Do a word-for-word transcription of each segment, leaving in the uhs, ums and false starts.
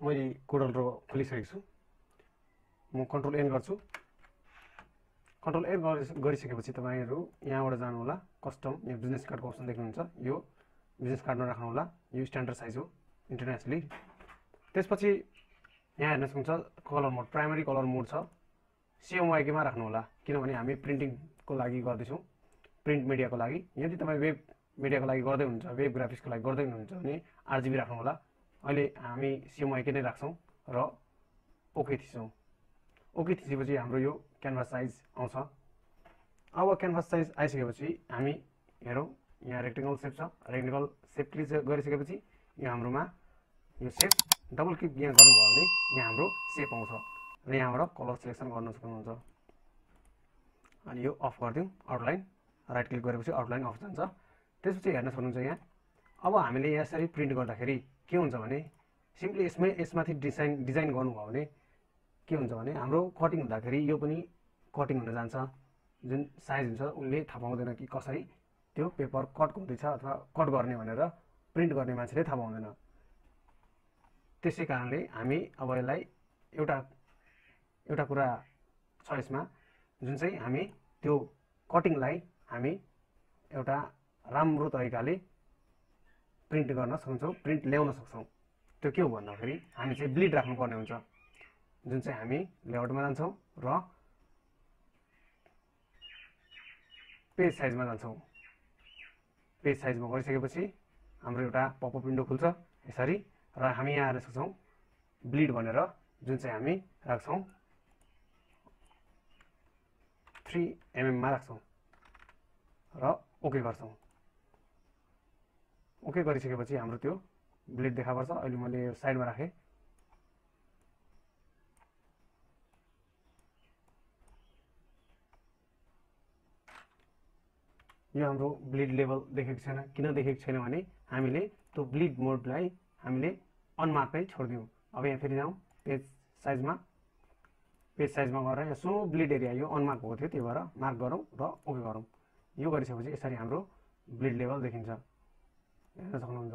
मैले कोडल रो खोलिसकेको छु। म कन्ट्रोल एन गर्छु। कन्ट्रोल एन गरिसकेपछि तपाईहरु यहाँबाट जानु होला, कस्टम यहाँ बिजनेस कार्डको अप्सन देख्नुहुन्छ, यो बिजनेस कार्डमा राख्नु होला। यो स्ट्यान्डर्ड साइज हो इन्टरनेसनली। त्यसपछि यहाँ हेर्न सक्नुहुन्छ colour mode, primary colour mode छ, सीएमवाईके मा राख्नु होला, किनभने हामी प्रिन्टिङको लागि गर्दैछौँ, प्रिन्ट मिडियाको लागि। यदि तपाई वेब मिडियाको लागि गर्दै हुनुहुन्छ, वेब ग्राफिक्सको लागि गर्दै हुनुहुन्छ भने आरजीबी राख्नु होला। अहिले हामी सीएमवाईके नै राख्छौँ र ओके थिच्छौँ। ओके थिचेपछि हाम्रो यो क्यानभास साइज आउँछ। अब क्यानभास साइज आइसकेपछि हामी हेरौँ, यहाँ रेक्टेंगल शेप छ। रेक्टेंगल शेप क्लिक गरिसकेपछि यो हाम्रोमा यो शेप डबल क्लिक यहाँ गर्नुभयो भने यहाँ हाम्रो शेप आउँछ र यहाँबाट कलर सिलेक्सन गर्न सक्नुहुन्छ। अनि यो अफ गरिदिउँ, आउटलाइन राइट क्लिक गरेपछि आउटलाइन अफ जान्छ। त्यसपछि हेर्न सक्नुहुन्छ यहाँ अब हामीले यसरी प्रिन्ट गर्दाखेरि के हुन्छ भने सिम्पली यसमै यसमाथि डिजाइन डिजाइन गर्नुभयो भने के हुन्छ भने हाम्रो कटिङ हुँदाखेरि यो पनि कटिङ हुन जान्छ। जुन साइज हुन्छ उनले थाहा पाउँदैन कि कसरी त्यो पेपर कट हुँदैछ अथवा कट गर्ने भनेर प्रिन्ट गर्ने मान्छेले थाहा पाउँदैन। त्यसै कारणले हामी अब यसलाई एउटा एउटा कुरा छ यसमा, जुन चाहिँ हामी त्यो कटिङलाई हामी एउटा राम्रो तरिकाले प्रिन्ट गर्न सक्छौँ, प्रिन्ट ल्याउन सक्छौँ। त्यो के हो भन्दाखेरि हामी चाहिँ ब्लिड राख्नुपर्ने हुन्छ, जुन चाहिँ हामी लेआउटमा जान्छौँ र पेज साइजमा जान्छौँ। पेज साइजमा गरिसकेपछि हाम्रो एउटा पपअप विन्डो खुल्छ यसरी, र हामी यहाँ हेर्न सक्छौँ ब्लिड भनेर, जुन चाहिँ हामी राख्छौँ थ्री एमएममा राख्छौँ र ओके गर्छौँ। ओके गरिसकेपछि हाम्रो त्यो ब्लिड देखा पर्छ। अहिले मैले यो साइडमा राखेँ। यो हाम्रो ब्लिड लेभल देखेको छैन। किन देखेको छैन भने हामीले त्यो ब्लिड मोडलाई हामीले अनमार्कै छोडिदियौँ। अब यहाँ फेरि जाउँ पेज साइजमा, पेज साइजमा गएर यसो ब्लिड एरिया यो अनमार्क भएको थियो, त्यही भएर मार्क गरौँ र ओके गरौँ। यो गरिसकेपछि यसरी हाम्रो ब्लिड लेभल देखिन्छ, हेर्न सक्नुहुन्छ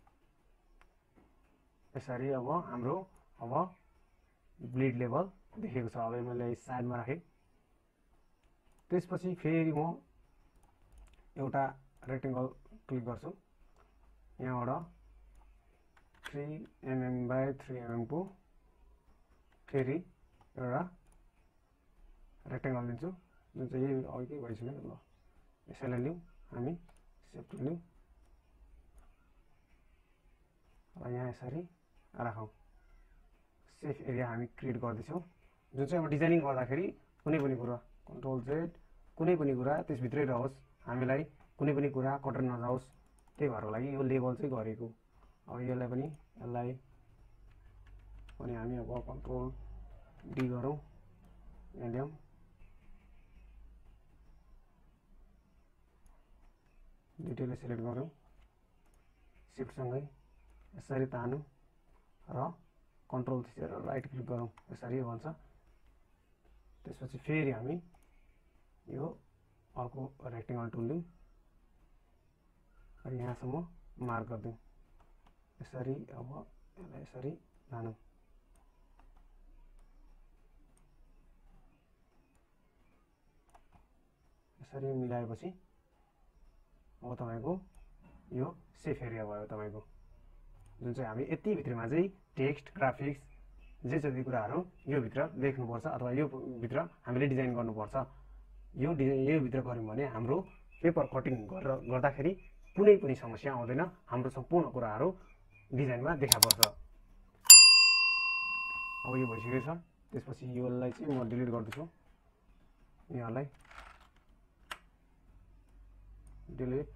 यसरी। अब हाम्रो अब ब्लिड लेभल देखेको छ। अब मैले साइडमा राखेँ। त्यसपछि फेरि म एउटा रेक्टेंगल क्लिक गर्छु, यहाँबाट three MM by three MM को फेरि एउटा रेक्टेंगल लिन्छु, जुन चाहिँ यही अघि भइसक्यो। ल यसैलाई लिउँ, हामी सेफ्ट लिउँ र यहाँ यसरी राखौँ। सेफ एरिया हामी क्रिएट गर्दैछौँ, जुन चाहिँ अब डिजाइनिङ गर्दाखेरि कुनै पनि कुरा कन्ट्रोल जेड कुनै पनि कुरा त्यसभित्रै रहोस्, हामीलाई कुनै पनि कुरा कटर नजाओस्, त्यही भएर लागि यो लेभल चाहिँ गरेको। अब यसलाई पनि यसलाई पनि हामी अब कन्ट्रोल डी गरौँ, यहाँ ल्याउँ, डिटेल सिलेक्ट गरौँ, सिफ्टसँगै यसरी तानु र कन्ट्रोल थिचेर राइट क्लिक गरौँ, यसरी भन्छ। त्यसपछि फेरि हामी यो अर्को रेक्टेंगल टुल लिउँ र यहाँसम्म मार्क गरिदिउँ यसरी। अब यसलाई यसरी लानु, यसरी मिलाएपछि अब तपाईको यो सेफ एरिया भयो तपाईको, जुन चाहिँ हामी यति भित्रमा चाहिँ टेक्स्ट ग्राफिक्स जे जति कुराहरू यो भित्र लेख्नुपर्छ अथवा यो भित्र हामीले डिजाइन गर्नुपर्छ। यो डिजाइन यो भित्र गर्यौँ भने हाम्रो पेपर कटिङ गर्दाखेरि कुनै पनि समस्या आउँदैन, हाम्रो सम्पूर्ण कुराहरू डिजाइनमा देखा पर्छ। अब यो भइसकेको छ। त्यसपछि योलाई चाहिँ म डिलिट गर्दैछु, यहाँलाई डिलिट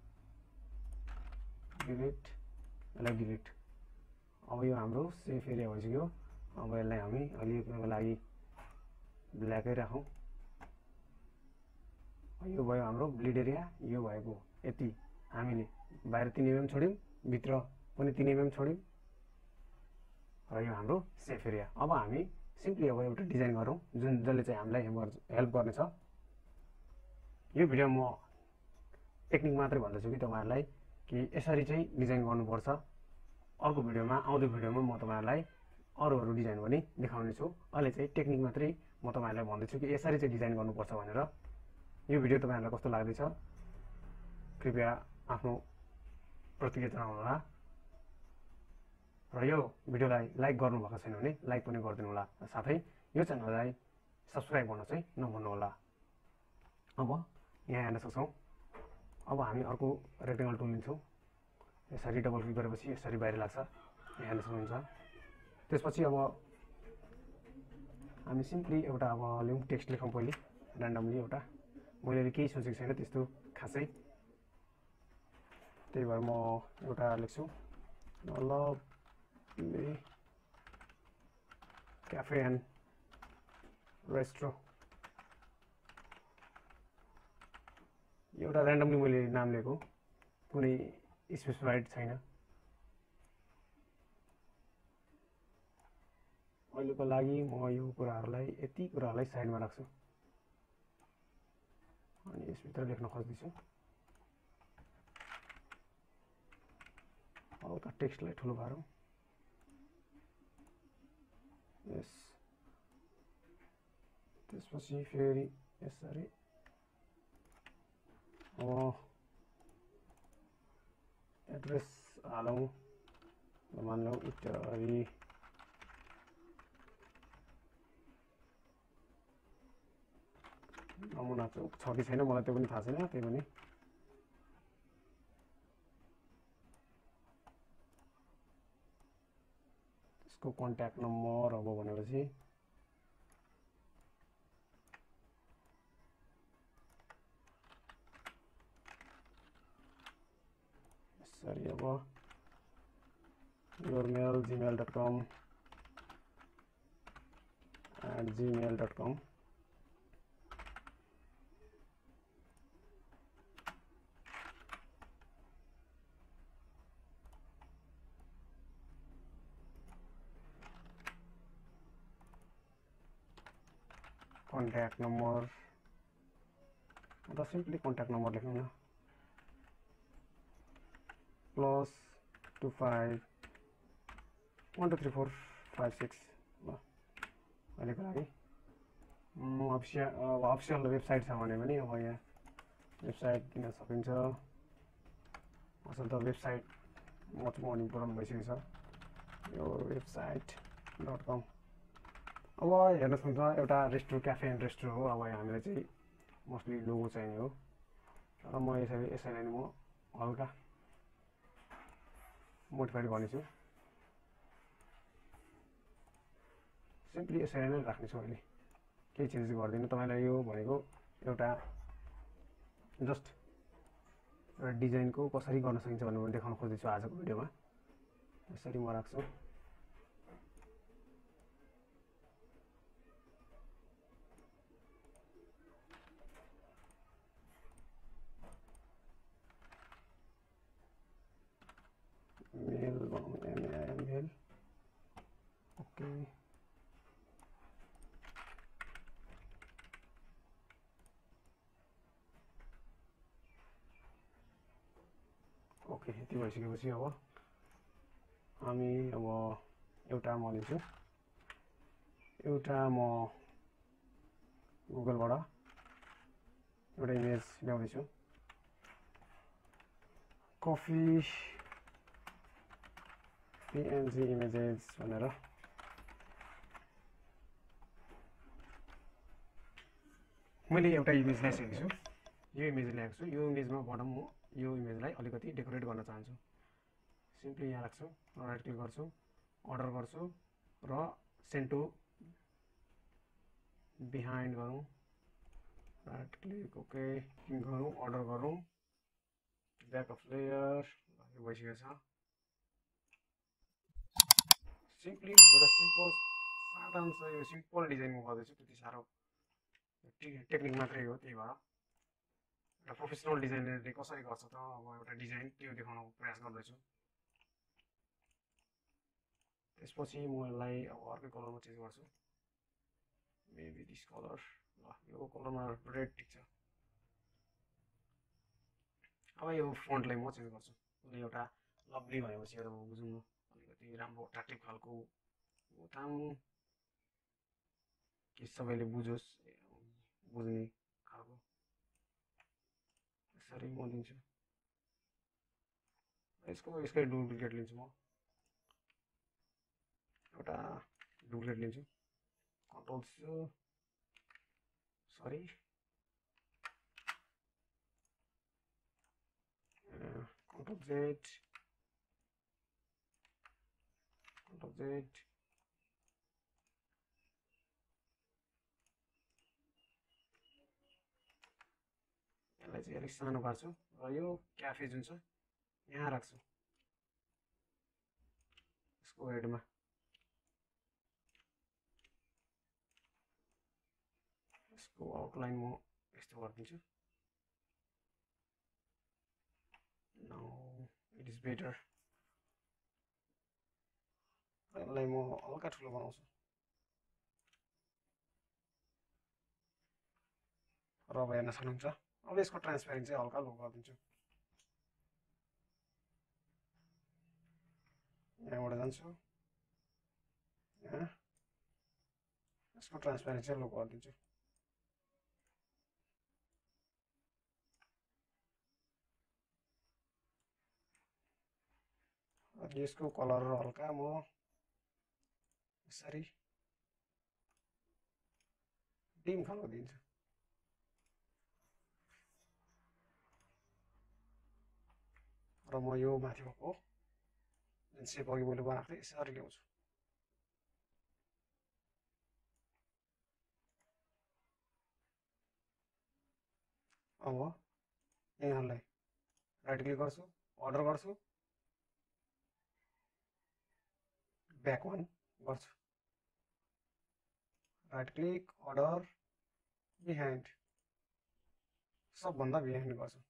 डिलिट यसलाई डिलिट। अब यो हाम्रो सेफ एरिया भइसक्यो। अब यसलाई हामी अलिकतिको लागि ब्ल्याकै राखौँ। यो भयो हाम्रो ब्लिड एरिया, यो भएको यति हामीले बाहिर तीन एमएम छोड्यौँ, भित्र पनि तीन एमएम छोड्यौँ र यो हाम्रो सेफ एरिया। अब हामी सिम्पली अब एउटा डिजाइन गरौँ जुन जसले चाहिँ हामीलाई हेल्प गर्नेछ। यो भिडियो म टेक्निक मात्रै भन्दैछु कि तपाईहरुलाई कि यसरी चाहिँ डिजाइन गर्नुपर्छ अर्को भिडियोमा आउँदो भिडियोमा म तपाईहरुलाई अरु अरु डिजाइन पनि देखाउने छु। अहिले चाहिँ टेक्निक मात्रै म तपाईहरुलाई भन्दैछु कि यसरी चाहिँ डिजाइन गर्नुपर्छ भनेर। यो भिडियो तपाईहरुलाई कस्तो लाग्दैछ कृपया आफ्नो प्रतिक्रिया जनाउनु होला र यो भिडियोलाई लाइक गर्नु भएको छैन भने लाइक पनि गरिदिनु होला र साथै यो च्यानललाई सब्स्क्राइब गर्न चाहिँ नभुल्नु होला। अब यहाँ हेर्न सक्छौं। अब हामी अर्को रेक्टेंगल टुल लिन्छौं। यसरी डबल क्लिक गरेपछि यसरी बाहिर लाग्छ, यहाँ हेर्न सक्नुहुन्छ। त्यसपछि अब हामी सिम्पली एउटा अब लिउँ टेक्स्ट लेखौं पहिले र्यान्डमली एउटा। मैले केही सोचेको छैन त्यस्तो खासै, त्यही भएर म एउटा लेख्छु लभली क्याफे एन्ड रेस्ट्रो। एउटा र्यान्डमली मैले नाम लिएको, कुनै स्पेसिफाइड छैन। अहिलेको लागि म यो कुराहरुलाई यति कुराहरुलाई साइडमा राख्छु अनि यसभित्र लेख्न खोज्दैछु। हल्का टेक्स्टलाई ठुलो पारौँ। यस, त्यसपछि फेरि यसरी अब एड्रेस हालौँ। मानौँ इटरी नमुना छ कि छैन मलाई त्यो पनि थाहा छैन, त्यही पनि त्यसको कन्ट्याक्ट नम्बर अब भनेपछि यसरी अब yourmail gmail dot com at gmail dot com contact number or simply contact number लेख्नु न plus two five one two three four five six। ल अहिलेको लागि अफिसियल अफिसियल वेबसाइट छ भने पनि अब यहाँ वेबसाइट दिन सकिन्छ। असल त वेबसाइट मच मोर इम्पोर्टेन्ट भइसकेको छ यो वेबसाइट डट कम। अब हेर्न सक्नुहुन्छ एउटा रेस्ट्रो क्याफे एन्ड रेस्ट्रो हो। अब हामीलाई चाहिँ मोस्टली लोगो चाहिने हो र म यसरी यसैलाई म हल्का मोडिफाइड गर्नेछु। सिम्पली यसरी नै राख्नेछु, अहिले केही चेन्ज गर्दिनँ। तपाईलाई यो भनेको एउटा जस्ट एउटा डिजाइनको कसरी गर्न सकिन्छ भनेर देखाउन खोज्दैछु आजको भिडियोमा। यसरी म राख्छु। मेल मेल ओके। ओके यति भइसकेपछि अब हामी अब एउटा म लिन्छु, एउटा म गुगलबाट एउटा इमेज ल्याउँदैछु कफी पिएनजी इमेजेस भनेर। मैले एउटा इमेज ल्याइसकेको छु, यो इमेज ल्याएको छु। यो इमेजमा बटम म यो इमेजलाई अलिकति डेकोरेट गर्न चाहन्छु। सिम्पली यहाँ राख्छु, राइट क्लिक गर्छु, अर्डर गर्छु र सेन्ड टु बिहाइन्ड गरौँ, राइट क्लिक ओके गरौँ, अर्डर गरौँ, ब्याक अफ लेयर भइसकेको छ। सिम्पली एउटा सिम्पल साधारण छ यो सिम्पल डिजाइन म गर्दैछु, त्यति साह्रो टेक्निक मात्रै हो। त्यही भएर एउटा प्रोफेसनल डिजाइनरले कसरी गर्छ त अब एउटा डिजाइन त्यो देखाउन प्रयास गर्दैछु। त्यसपछि म यसलाई अब अर्कै कलरमा चेन्ज गर्छु, मेबी दिस कलर। ल यो कलरमा रेड ठिक छ। अब यो फन्टलाई म चेन्ज गर्छु। एउटा लभली भनेपछि एउटा बुझौँ न अलिकति राम्रो अट्र्याक्टिभ खालको ताम कि सबैले बुझोस् बुझ्ने खालको यसरी म दिन्छु। यसको यसकै डुप्लिकेट लिन्छु म, एउटा डुप्लिकेट लिन्छु, control sorry control Z control Z यसलाई चाहिँ अलिक सानो पार्छु र यो क्याफे जुन छ यहाँ राख्छु, यसको हेडमा यसको आउटलाइन म यस्तो गरिदिन्छु। Now it is better. यसलाई म हल्का ठुलो बनाउँछु र अब हेर्न सक्नुहुन्छ। अब यसको ट्रान्सपेरेन्सी हल्का लो गरिदिन्छु, यहाँबाट जान्छु, यहाँ यसको ट्रान्सपेरेन्सी लो गरिदिन्छु। यसको कलर हल्का म यसरी डिम खालको दिन्छु। र म यो माथि भएको जुन सेप अघि मैले बनाएको थिएँ यसरी ल्याउँछु। अब यहाँलाई राइट क्लिक गर्छु, अर्डर गर्छु, ब्याक वान गर्छु, राइट क्लिक अर्डर बिहाइन्ड, सबभन्दा बिहाइन्ड गर्छु,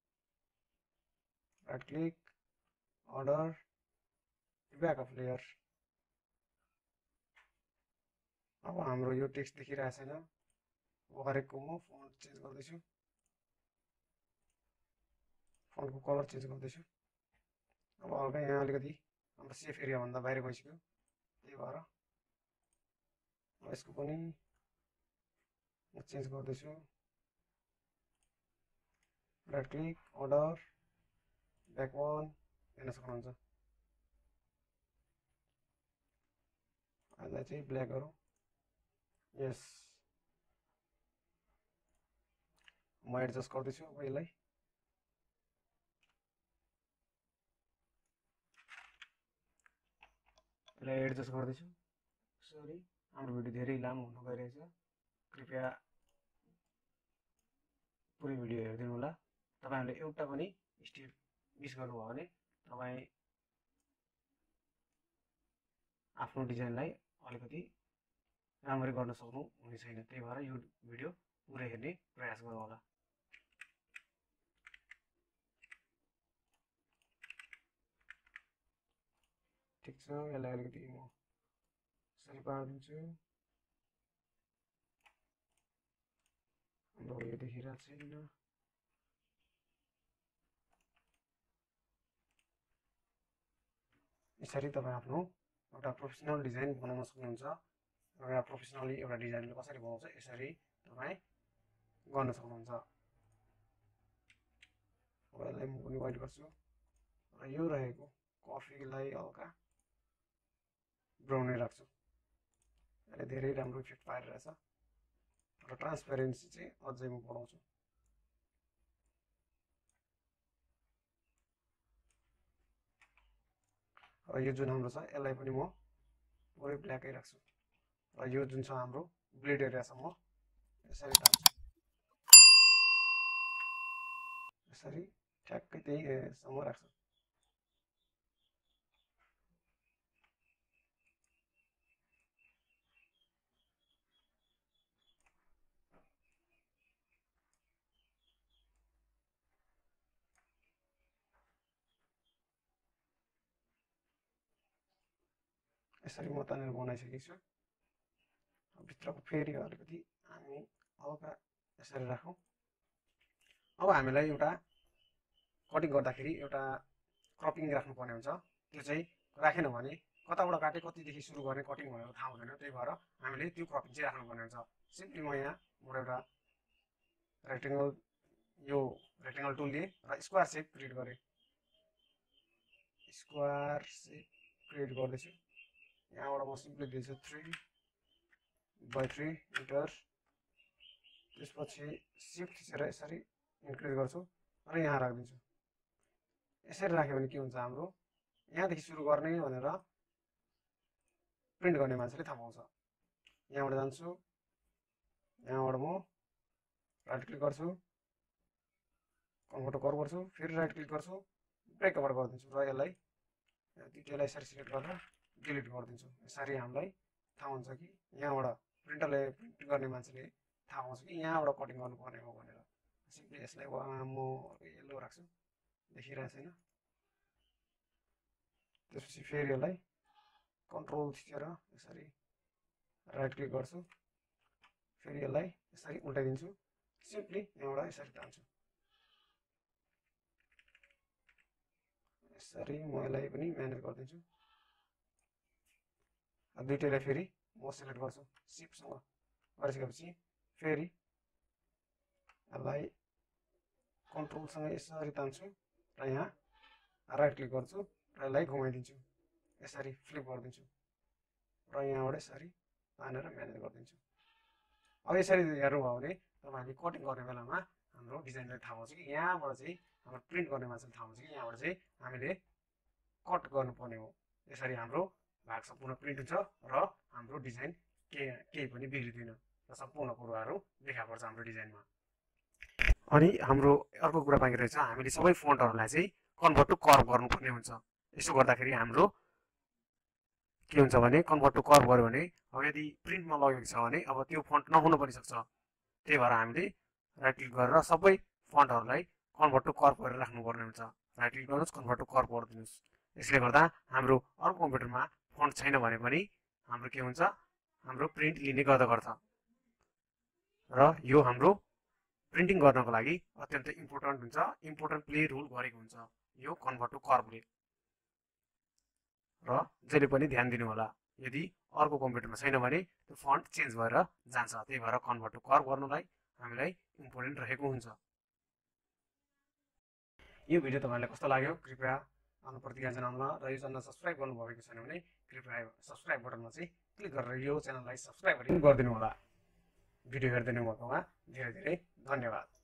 right click order back of layer. अब हाम्रो यो टेक्स्ट देखिरहेको छैन, गरेको म फन्ट चेन्ज गर्दैछु, फन्टको कलर चेन्ज गर्दैछु। अब हल्का यहाँ अलिकति हाम्रो सेफ एरिया भन्दा बाहिर गइसक्यो, त्यही भएर यसको पनि म चेन्ज गर्दैछु, right click order back one हेर्न सक्नुहुन्छ। यसलाई चाहिँ ब्ल्याक गरौँ, यस म एडजस्ट गर्दैछु। अब यसलाई यसलाई एडजस्ट गर्दैछु। सरी हाम्रो भिडियो धेरै लामो हुन गइरहेछ, कृपया पुरै भिडियो हेरिदिनु होला। तपाईहरुले एउटा पनि स्टेप मिस गर्नुभयो भने तपाई आफ्नो डिजाइनलाई अलिकति राम्ररी गर्न सक्नु हुने छैन। त्यही भएर यो भिडियो पुरै हेर्ने प्रयास गर्नु होला। ठीक छ, यसलाई अलिकति म सरी पारिदिन्छु। हाम्रो यो देखिरहेको छैन। यसरी तपाईं आफ्नो एउटा प्रोफेसनल डिजाइन बनाउन सक्नुहुन्छ। एउटा प्रोफेसनली एउटा डिजाइनले कसरी बनाउँछ यसरी तपाईं गर्न सक्नुहुन्छ। अब यसलाई म पनि वाइट गर्छु र यो रहेको कफीलाई हल्का ब्राउनै राख्छु। यसले धेरै राम्रो इफेक्ट पारिरहेछ र ट्रान्सपेरेन्सी चाहिँ अझै म बढाउँछु। र यो जुन हाम्रो छ यसलाई पनि म पुरै ब्ल्याकै राख्छु र यो जुन छ हाम्रो ब्लेड एरियासम्म यसरी तान्छु। यसरी ठ्याक्कै त्यहीसम्म राख्छु। यसरी म तानेर बनाइसकेको छु। भित्रको फेरि अलिकति हामी हल्का यसरी राखौँ। अब हामीलाई एउटा कटिङ गर्दाखेरि एउटा क्रपिङ राख्नुपर्ने हुन्छ। त्यो चाहिँ राखेन भने कताबाट काटे कतिदेखि सुरु गर्ने कटिङ भनेर थाहा हुँदैन। त्यही भएर हामीले त्यो क्रपिङ चाहिँ राख्नुपर्ने हुन्छ। सिम्पली म यहाँ एउटा रेक्टेङ्गल यो रेक्टेङ्गल टुल लिएँ र स्क्वायर सेप क्रिएट गरेँ। स्क्वायर सेप क्रिएट गर्दैछु। यहाँबाट म सिम्पली दिन्छु थ्री बाई थ्री इन्टर। त्यसपछि सिफ्ट थिचेर यसरी इन्क्रिज गर्छु र यहाँ राखिदिन्छु। यसरी राख्यो भने के हुन्छ, हाम्रो यहाँदेखि सुरु गर्ने भनेर प्रिन्ट गर्ने मान्छेले थाहा पाउँछ। यहाँबाट जान्छु, यहाँबाट म राइट क्लिक गर्छु, कन्भर्ट कर्भ गर्छु, फेरि राइट क्लिक गर्छु, ब्रेकबाट गरिदिन्छु र यसलाई दुईटैलाई यसरी सिलेक्ट गरेर डिलिट गरिदिन्छु। यसरी हामीलाई थाहा हुन्छ कि यहाँबाट प्रिन्टरले प्रिन्ट गर्ने मान्छेले थाहा पाउँछ कि यहाँबाट कटिङ गर्नुपर्ने हो भनेर। सिम्पली यसलाई म येल्लो राख्छु, देखिरहेको छैन। त्यसपछि फेरि यसलाई कन्ट्रोल थिचेर यसरी राइट क्लिक गर्छु, फेरि यसलाई यसरी उल्टाइदिन्छु। सिम्पली यहाँबाट यसरी तान्छु। यसरी म यसलाई पनि म्यानेज गरिदिन्छु। दुईटैलाई फेरि म सिलेक्ट गर्छु सिफ्टसँग गरिसकेपछि फेरि यसलाई कन्ट्रोलसँग यसरी तान्छु र यहाँ राइट क्लिक गर्छु र यसलाई घुमाइदिन्छु, यसरी फ्लिप गरिदिन्छु र यहाँबाट यसरी तानेर म्यानेज गरिदिन्छु। अब यसरी हेर्नुभयो भने तपाईँहरूले कटिङ गर्ने बेलामा हाम्रो डिजाइनलाई थाहा हुन्छ कि यहाँबाट चाहिँ हाम्रो प्रिन्ट गर्ने मान्छेले थाहा हुन्छ कि यहाँबाट चाहिँ हामीले कट गर्नुपर्ने हो। यसरी हाम्रो भाग सम्पूर्ण प्रिन्ट हुन्छ र हाम्रो डिजाइन के केही पनि बिग्रिँदैन र सम्पूर्ण कुराहरू देखा पर्छ हाम्रो डिजाइनमा। अनि हाम्रो अर्को कुरा बाँकी रहेछ, हामीले सबै फोन्टहरूलाई चाहिँ कन्भर्ट टु कर्भ गर्नुपर्ने हुन्छ। यसो गर्दाखेरि हाम्रो के हुन्छ भने कन्भर्ट टु कर्भ गर्यो भने अब यदि प्रिन्टमा लगेको छ भने अब त्यो फन्ट नहुन पनि सक्छ। त्यही भएर हामीले राइट क्लिक गरेर सबै फन्टहरूलाई कन्भर्ट टु कर्भ गरेर राख्नुपर्ने हुन्छ। राइट क्लिक गर्नुहोस्, कन्भर्ट टु कर्भ गरिदिनुहोस्। यसले गर्दा हाम्रो अर्को कम्प्युटरमा फन्ट छैन भने पनि हाम्रो के हुन्छ, हाम्रो प्रिन्ट लिने गर्दा गर्छ र यो हाम्रो प्रिन्टिङ गर्नको लागि अत्यन्तै इम्पोर्टेन्ट हुन्छ। इम्पोर्टेन्ट प्ले रोल गरेको हुन्छ यो कन्भर्ट टु कर्भले। र जहिले पनि ध्यान दिनु होला, यदि अर्को कम्प्युटरमा छैन भने त्यो फन्ट चेन्ज भएर जान्छ। त्यही भएर कन्भर्ट टु कर्भ गर्नलाई हामीलाई इम्पोर्टेन्ट रहेको हुन्छ। यो भिडियो तपाईँलाई कस्तो लाग्यो कृपया आफ्नो प्रतिक्रिया जनाउनुहोला र यो च्यानल सब्सक्राइब गर्नुभएको छैन भने कृपया सब्सक्राइब बटनमा चाहिँ क्लिक गरेर यो च्यानललाई सब्सक्राइब गरिदिनु होला। भिडियो हेरिदिनु भएकोमा धेरै धेरै धन्यवाद।